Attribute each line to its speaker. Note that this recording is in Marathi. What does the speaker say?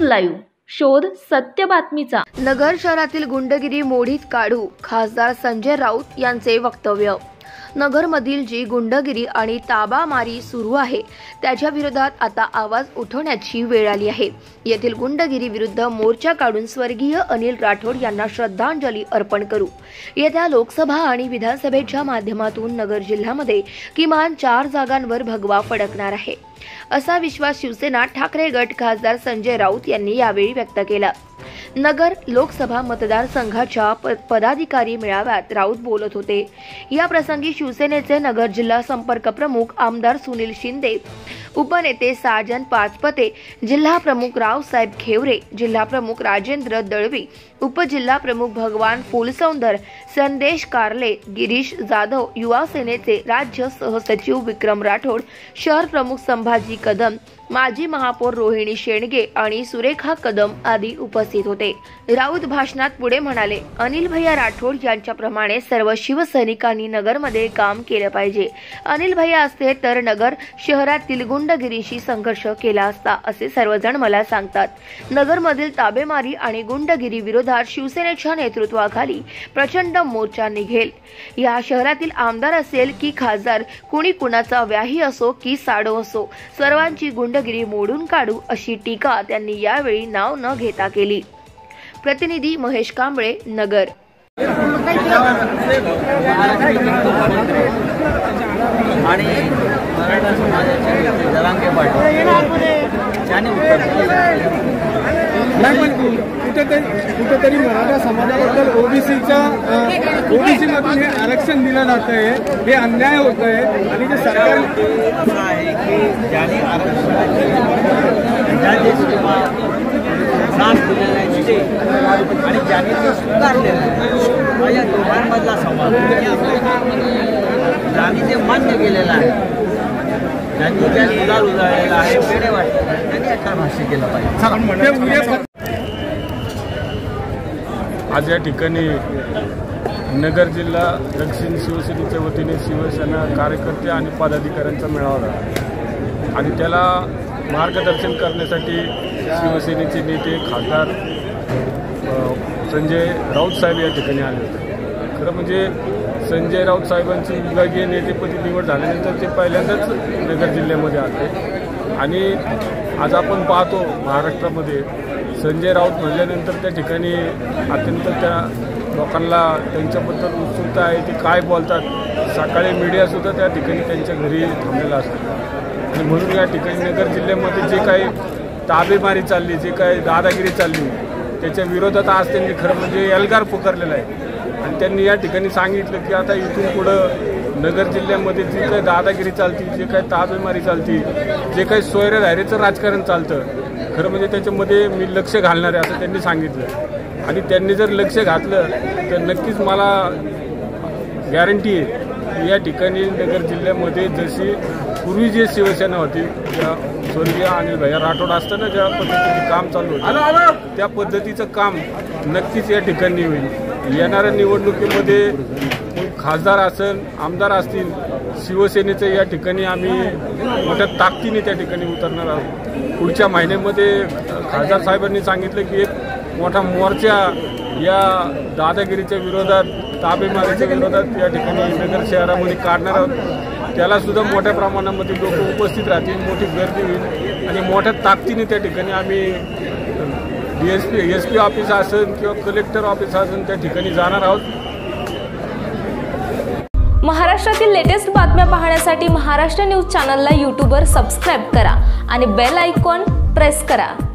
Speaker 1: लाईव्ह शोध सत्य बातमीचा।
Speaker 2: नगर शहरातील गुंडगिरी मोडीत काढू, खासदार संजय राऊत यांचे वक्तव्य। नगरमधील जी गुंडगिरी आणि ताबामारी सुरू आहे त्याच्या विरोधात आता आवाज उठवण्याची वेळ आली आहे। येथील गुंडगिरी विरुद्ध मोर्चा काढून स्वर्गीय अनिल राठोड यांना श्रद्धांजली अर्पण करू। येत्या लोकसभा आणि विधानसभेच्या माध्यमातून नगर जिल्ह्यामध्ये किमान 4 जागांवर भगवा फडकणार आहे, असा विश्वास शिवसेना ठाकरे गट खासदार संजय राऊत यांनी यावेळी व्यक्त केला। नगर लोकसभा मतदारसंघाच्या पदाधिकारी मेळाव्यात राऊत बोलत होते। या प्रसंगी शिवसेनेचे नगर जिल्हा संपर्क प्रमुख आमदार सुनील शिंदे, उपनेते साजन पाचपते, जिल्हा प्रमुख रावसाहेब खेवरे, जिल्हा प्रमुख राजेंद्र दळवी, उपजिल्हा प्रमुख भगवान फुलसौंदर, संदेश कारले, गिरीश जाधव, युवा सेनेचे राज्य सहसचिव विक्रम राठोड, शहर प्रमुख संभाजी कदम, माजी महापौर रोहिणी शेंडगे आणि सुरेखा कदम आदी उपस्थित होते। राऊत भाषणात पुढे म्हणाले, अनिल भैया राठोड यांच्याप्रमाणे सर्व शिवसैनिकांनी नगरमध्ये काम केलं पाहिजे। अनिल भैया असते तर नगर शहरातील गुंडगिरीशी संघर्ष केला असता, असे सर्वजण मला सांगतात। नगरमधील ताबेमारी आणि गुंडगिरी विरोधात शिवसेनेच्या नेतृत्वाखाली प्रचंड मोर्चा निघेल। या शहरातील आमदार असेल की खासदार, कुणी कुणाचा व्याही असो की साडो असो, सर्वांची गुंडगिरी मोडून काढू, अशी टीका त्यांनी यावेळी नाव न घेता केली। प्रतिनिधी महेश कांबळे, नगर।
Speaker 3: कुठेतरी मराठा समाजाबद्दल ओबीसी मधून हे आरक्षण दिलं जात आहे, हे अन्याय होत आहे। आणि जे सरकार
Speaker 4: आहे की ज्यांनी आरक्षण दिलेलं आहे आणि ज्यांनी ते स्वीकारलेलं आहे, या दोघांमधला संवाद ज्यांनी ते मान्य केलेलं आहे, ज्यांनी त्या गुलाल उधळलेला आहे, वेळे वाटतं त्यांनी याच्या भाष्य केलं पाहिजे।
Speaker 3: आज या ठिकाणी नगर जिल्हा दक्षिण शिवसेनेच्या वतीने शिवसेना कार्यकर्ते आणि पदाधिकाऱ्यांचा मेळावा झाला आणि त्याला मार्गदर्शन करण्यासाठी शिवसेनेचे नेते खासदार संजय राऊत साहेब या ठिकाणी आले होते। खरं म्हणजे संजय राऊत साहेबांची विभागीय नेतेपदी निवड झाल्यानंतर ते पहिल्यांदाच नगर जिल्ह्यामध्ये आले आणि आज आपण पाहतो महाराष्ट्रामध्ये संजय राऊत म्हणल्यानंतर त्या ठिकाणी अत्यंत त्या लोकांना त्यांच्याबद्दल उत्सुकता आहे, ते काय बोलतात। सकाळी मीडियासुद्धा त्या ठिकाणी त्यांच्या घरी थांबलेला असतो आणि म्हणून या ठिकाणी नगर जिल्ह्यामध्ये जे काही ताबेमारी चालली, जे काही दादागिरी चालली, त्याच्या विरोधात आज त्यांनी खरं म्हणजे एल्गार पुकारलेला आहे आणि त्यांनी या ठिकाणी सांगितलं की आता इथून पुढं नगर जिल्ह्यामध्ये जे काही दादागिरी चालती, जे काही ताबेमारी चालती, जे काही सोयरेधारीचं राजकारण चालतं, खरं म्हणजे त्याच्यामध्ये मी लक्ष घालणार आहे असं त्यांनी सांगितलं। आणि त्यांनी जर लक्ष घातलं तर नक्कीच मला गॅरंटी आहे या ठिकाणी नगर जिल्ह्यामध्ये जशी पूर्वी जी शिवसेना होती, ज्या स्वर्गीय अनिल भैया राठोड असताना ज्या पद्धतीने काम चालू होतं त्या पद्धतीचं काम नक्कीच या ठिकाणी होईल। येणाऱ्या निवडणुकीमध्ये खासदार असेल, आमदार असतील, शिवसेनेचं या ठिकाणी आम्ही मोठ्या ताकदीने त्या ठिकाणी उतरणार आहोत। पुढच्या महिन्यामध्ये खासदार साहेबांनी सांगितलं की एक मोठा मोर्चा या दादागिरीच्या विरोधात, ताबेमारीच्या विरोधात या ठिकाणी नगर शहरामध्ये काढणार आहोत। त्याला सुद्धा मोठ्या प्रमाणामध्ये लोक उपस्थित राहतील, मोठी गर्दी होईल आणि मोठ्या ताकदीने त्या ठिकाणी आम्ही SP ऑफिस असेल किंवा कलेक्टर ऑफिस असेल त्या ठिकाणी जाणार आहोत।
Speaker 1: महाराष्ट्रातील लेटेस्ट बातम्या पाहण्यासाठी महाराष्ट्र न्यूज चॅनलला यूट्यूबवर सबस्क्राईब करा आणि बेल आयकॉन प्रेस करा।